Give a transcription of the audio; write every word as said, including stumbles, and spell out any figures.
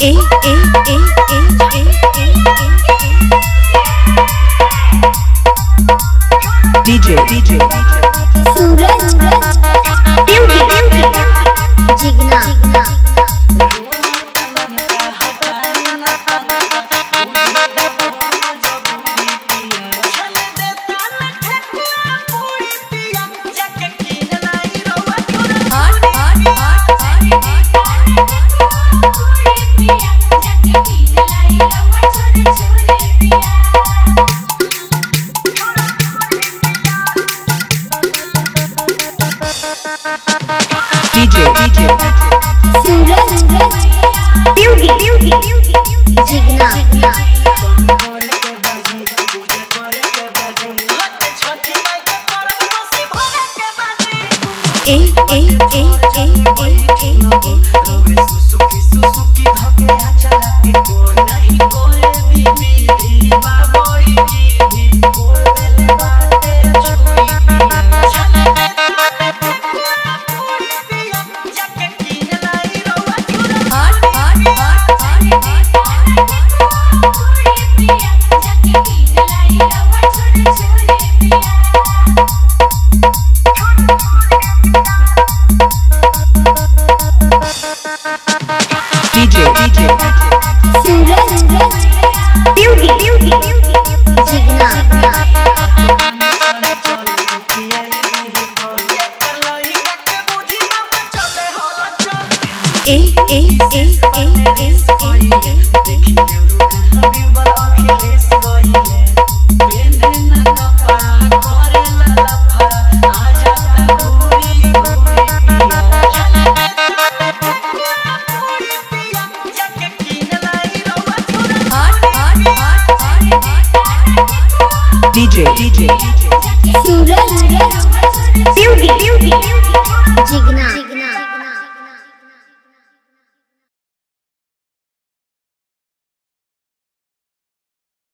ए ए ए ए ए डीजे डीजे सूरज जिगना डीजे डीजे सूरज जिगना ए ए ए ए ए डीजे डीजे सूरज जिगना ए ए ए ए ए डीजे डीजे सूरज जिगना